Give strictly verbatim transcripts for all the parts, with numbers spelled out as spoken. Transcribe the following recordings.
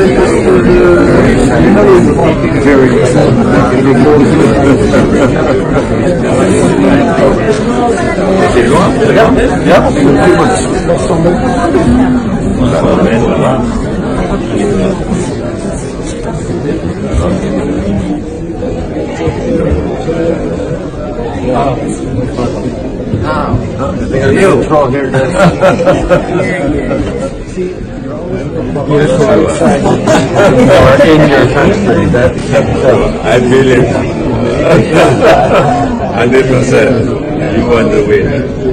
You throw here. Or in your country, that's I believe hundred percent you want to win.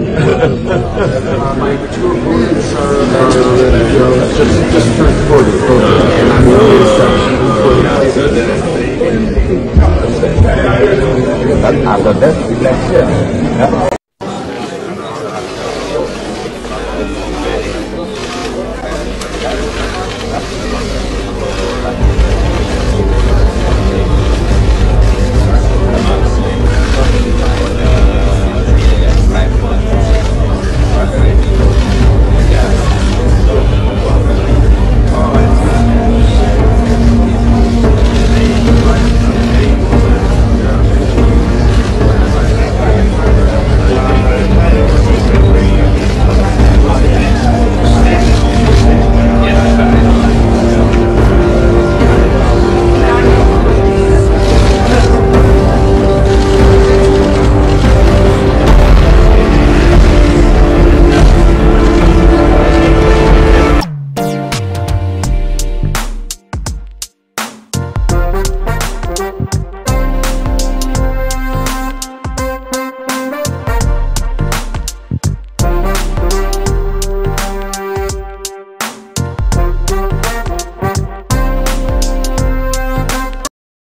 My two opponents are, are just just turned forty, and I'm the only exception. But after that, election.